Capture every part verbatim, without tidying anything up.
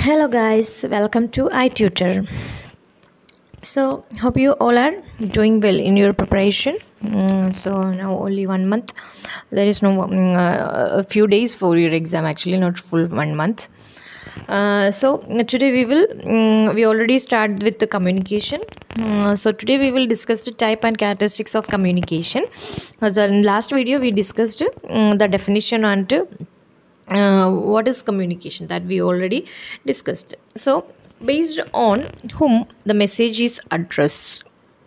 Hello guys, welcome to iTutor. So hope you all are doing well in your preparation. Mm, so now only one month. There is no mm, uh, a few days for your exam, actually not full one month. Uh, so today we will mm, we already start with the communication. Uh, so today we will discuss the type and characteristics of communication. Uh, so in last video we discussed mm, the definition and uh, what is communication, that we already discussed. So based on whom the message is addressed,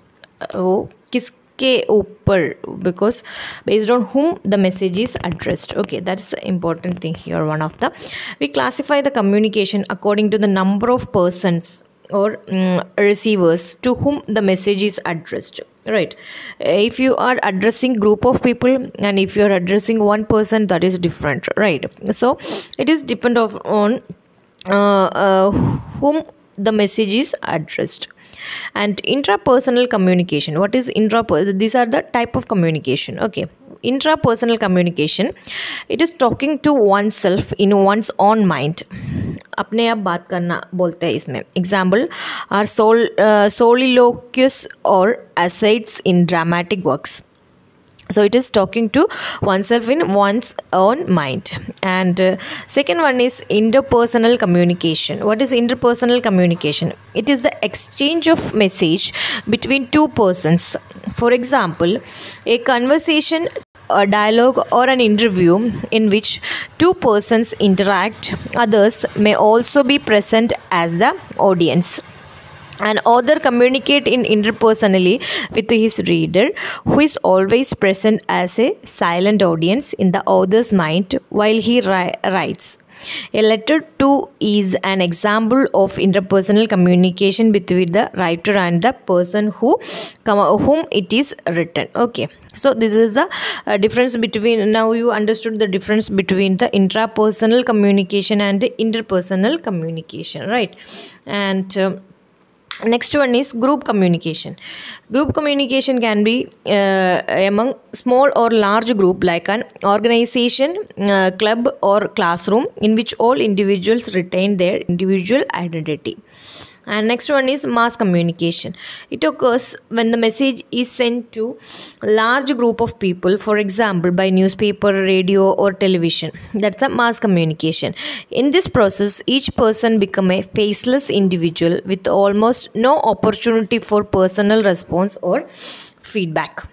oh, kiske upar, because based on whom the message is addressed. Okay, that's the important thing here. One of the, we classify the communication according to the number of persons or um, receivers to whom the message is addressed, right? If you are addressing group of people and if you are addressing one person, that is different, right? So it is depend of on uh, uh, whom the message is addressed. And intrapersonal communication, what is intra, these are the type of communication. Okay, intrapersonal communication, it is talking to oneself in one's own mind. अपने आप बात करना बोलते हैं इसमें. Example are sol uh, soliloquies or essays in dramatic works. So it is talking to oneself in one's own mind. And uh, second one is interpersonal communication. What is interpersonal communication? It is the exchange of message between two persons. For example, a conversation, a dialogue or an interview in which two persons interact. Others may also be present as the audience. An author communicate in interpersonally with his reader, who is always present as a silent audience in the author's mind while he ri writes. A letter too is an example of interpersonal communication between the writer and the person who whom it is written. Okay, so this is the uh, difference between, now you understood the difference between the intrapersonal communication and the interpersonal communication, right? And uh, next one is group communication. Group communication can be uh, among small or large group, like an organization, uh, club or classroom, in which all individuals retain their individual identity. And next one is mass communication. It occurs when the message is sent to a large group of people, for example by newspaper, radio or television. That's a mass communication. In this process, each person becomes a faceless individual with almost no opportunity for personal response or feedback.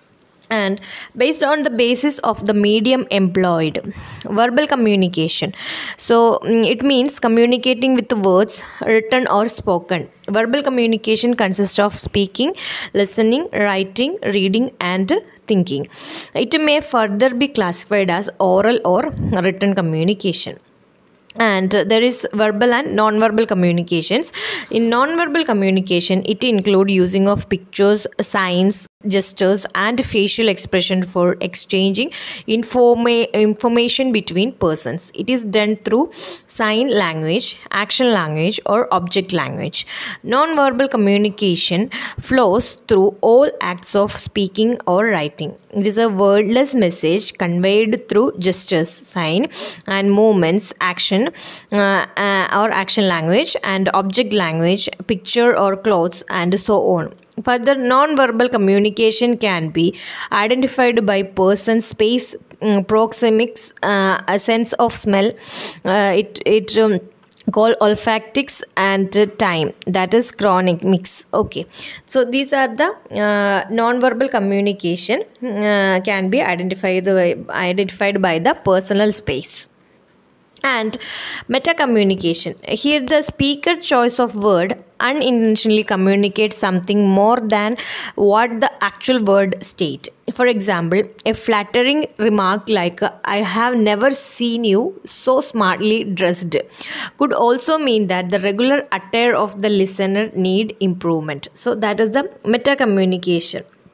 And based on the basis of the medium employed, verbal communication, so it means communicating with words, written or spoken. Verbal communication consists of speaking, listening, writing, reading and thinking. It may further be classified as oral or written communication. And uh, there is verbal and non-verbal communications. In non-verbal communication, it includes using of pictures, signs, gestures and facial expression for exchanging informa information between persons. It is done through sign language, action language or object language. Non-verbal communication flows through all acts of speaking or writing. It is a wordless message conveyed through gestures, sign and movements, action uh, uh, or action language and object language, picture or clothes and so on. Further, non-verbal communication can be identified by person, space, um, proxemics, uh, a sense of smell, uh, it, it um, called olfactics and uh, time, that is chronic mix. Okay, so these are the uh, non-verbal communication uh, can be identified, the, identified by the personal space. And meta communication, here the speaker choice of word unintentionally communicates something more than what the actual word state. For example, a flattering remark like "I have never seen you so smartly dressed" could also mean that the regular attire of the listener need improvement. So that is the meta communication.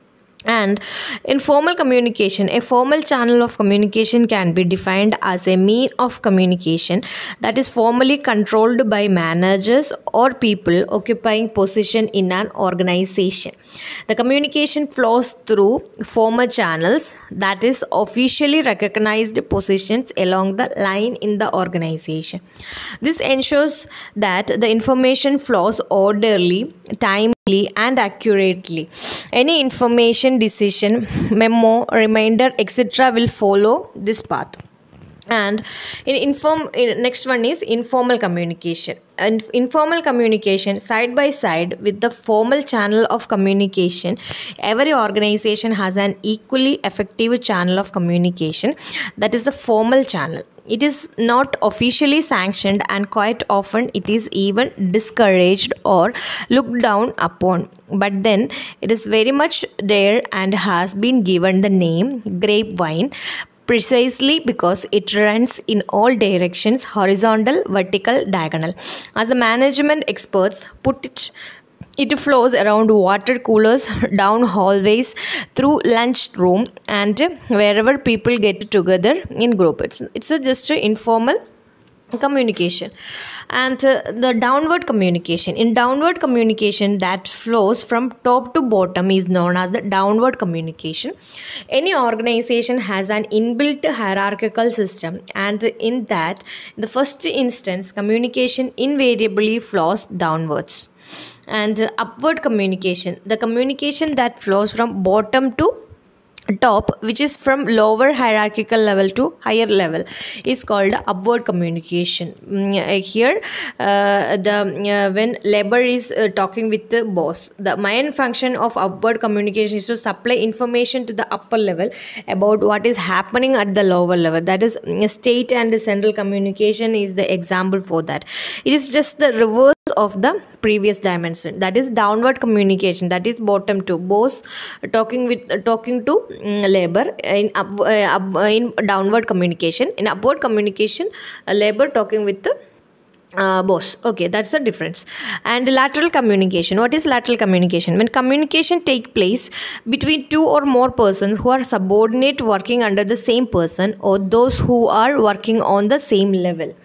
And informal communication, a formal channel of communication can be defined as a mean of communication that is formally controlled by managers or people occupying position in an organization. The communication flows through formal channels, that is officially recognized positions along the line in the organization. This ensures that the information flows orderly, timely, and accurately. Any information, decision, memo, reminder, et cetera will follow this path. And in inform in, next one is informal communication. And informal communication, side by side with the formal channel of communication, every organization has an equally effective channel of communication, that is the formal channel. It is not officially sanctioned, and quite often it is even discouraged or looked down upon. But then it is very much there and has been given the name grapevine, precisely because it runs in all directions, horizontal, vertical, diagonal. As the management experts put it, it flows around water coolers, down hallways, through lunch room, and wherever people get together in group. It's, it's a just a informal communication. And uh, the downward communication. In downward communication that flows from top to bottom is known as the downward communication. Any organization has an inbuilt hierarchical system, and in that, in the first instance, communication invariably flows downwards. And uh, upward communication, the communication that flows from bottom to top, which is from lower hierarchical level to higher level, is called upward communication. Mm, here uh, the uh, when labor is uh, talking with the boss, the main function of upward communication is to supply information to the upper level about what is happening at the lower level. That is, state and central communication is the example for that. It is just the reverse of the previous dimension, that is downward communication, that is bottom to boss talking with uh, talking to um, labor. In up, uh, up, uh, in downward communication, in upward communication, uh, labor talking with the Uh, boss. Okay, that's the difference. And lateral communication. What is lateral communication? When communication take place between two or more persons who are subordinate working under the same person, or those who are working on the same level.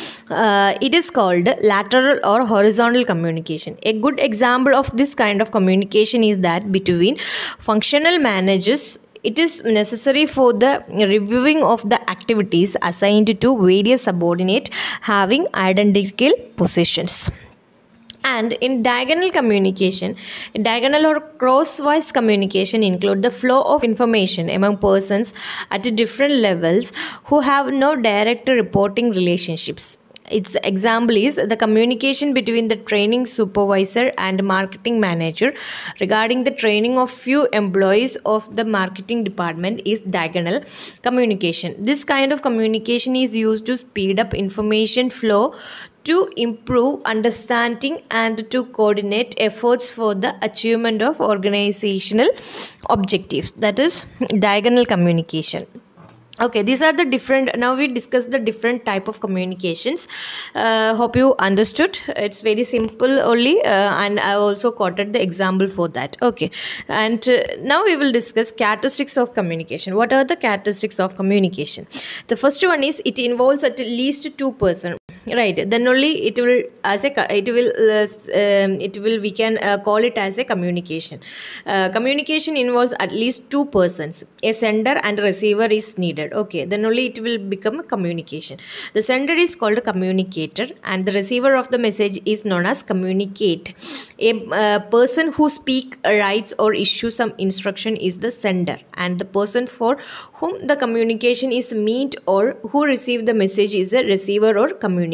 Uh, it is called lateral or horizontal communication. A good example of this kind of communication is that between functional managers. It is necessary for the reviewing of the activities assigned to various subordinates having identical positions. And in diagonal communication, diagonal or crosswise communication include the flow of information among persons at different levels who have no direct reporting relationships. Its example is the communication between the training supervisor and marketing manager regarding the training of few employees of the marketing department is diagonal communication. This kind of communication is used to speed up information flow, to improve understanding, and to coordinate efforts for the achievement of organizational objectives. That is diagonal communication. Okay, these are the different, now we discuss the different type of communications. Uh, hope you understood. It's very simple only, uh, and I also quoted the example for that. Okay, and uh, now we will discuss characteristics of communication. What are the characteristics of communication? The first one is it involves at least two persons. Right, then only it will as a it will uh, um, it will we can uh, call it as a communication. Uh, communication involves at least two persons. A sender and receiver is needed. Okay, then only it will become a communication. The sender is called a communicator, and the receiver of the message is known as communicate. A uh, person who speak, writes, or issue some instruction is the sender, and the person for whom the communication is meant or who receive the message is a receiver or communicator.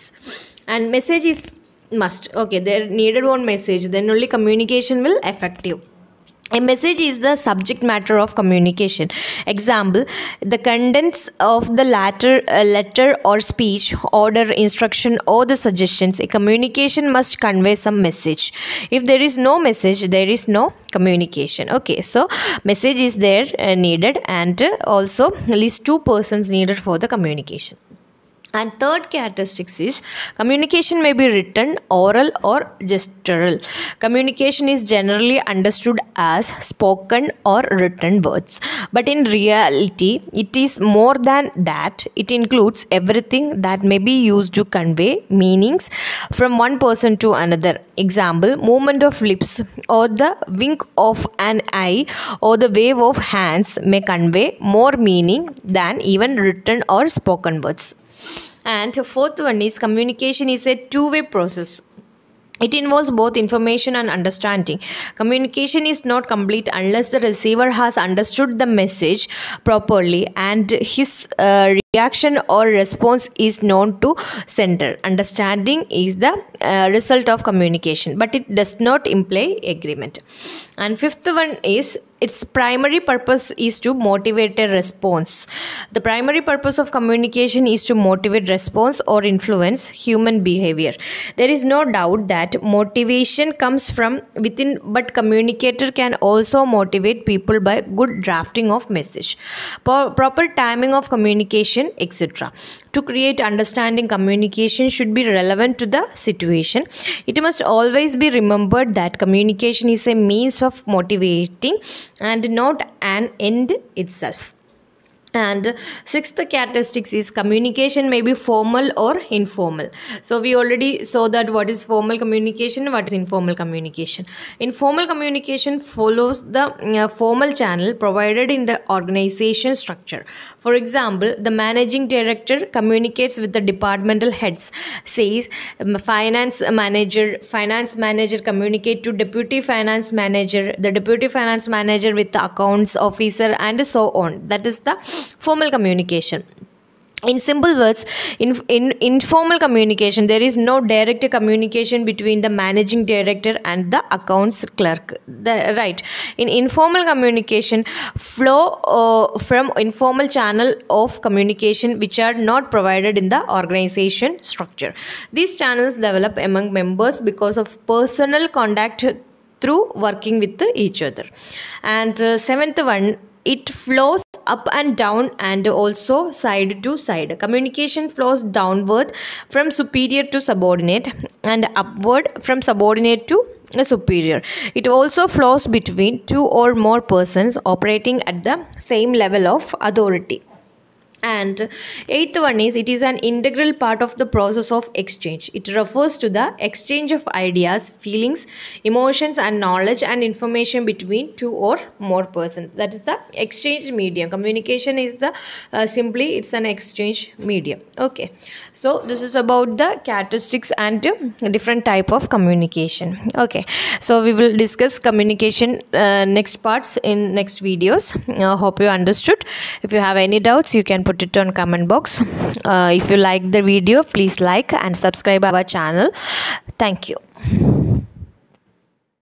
And message is must. Okay, there needed one message, then only communication will effective. A message is the subject matter of communication. Example, the contents of the latter uh, letter or speech, order, instruction, or the suggestions. A communication must convey some message. If there is no message, there is no communication. Okay, so message is there uh, needed, and uh, also at least two persons needed for the communication. And third characteristics is communication may be written, oral, or gestural. Communication is generally understood as spoken or written words, but in reality, it is more than that. It includes everything that may be used to convey meanings from one person to another. Example: movement of lips, or the wink of an eye, or the wave of hands may convey more meaning than even written or spoken words. And fourth one is communication is a two-way process. It involves both information and understanding. Communication is not complete unless the receiver has understood the message properly and his uh, reaction or response is known to sender. Understanding is the uh, result of communication, but it does not imply agreement. And fifth one is its primary purpose is to motivate a response. The primary purpose of communication is to motivate response or influence human behavior. There is no doubt that motivation comes from within, but communicator can also motivate people by good drafting of message, proper timing of communication, et cetera. To create understanding, communication should be relevant to the situation. It must always be remembered that communication is a means of motivating and not an end itself. And sixth characteristics is communication may be formal or informal. So we already saw that what is formal communication, what is informal communication. Informal communication follows the uh, formal channel provided in the organization structure. For example, the managing director communicates with the departmental heads, says um, finance manager, finance manager communicate to deputy finance manager, the deputy finance manager with the accounts officer, and so on. That is the formal communication. In simple words, in, in informal communication, there is no direct communication between the managing director and the accounts clerk. The, right. In informal communication, flow uh, from informal channel of communication which are not provided in the organization structure. These channels develop among members because of personal contact through working with each other. And the seventh one, it flows up and down and also side to side. Communication flows downward from superior to subordinate and upward from subordinate to a superior. It also flows between two or more persons operating at the same level of authority. And eighth one is it is an integral part of the process of exchange. It refers to the exchange of ideas, feelings, emotions, and knowledge and information between two or more persons. That is the exchange medium. Communication is the uh, simply it's an exchange medium. Okay, so this is about the characteristics and uh, different type of communication. Okay, so we will discuss communication uh, next parts in next videos. uh, hope you understood. If you have any doubts, you can put it on comment box. Uh, if you like the video, please like and subscribe our channel. Thank you.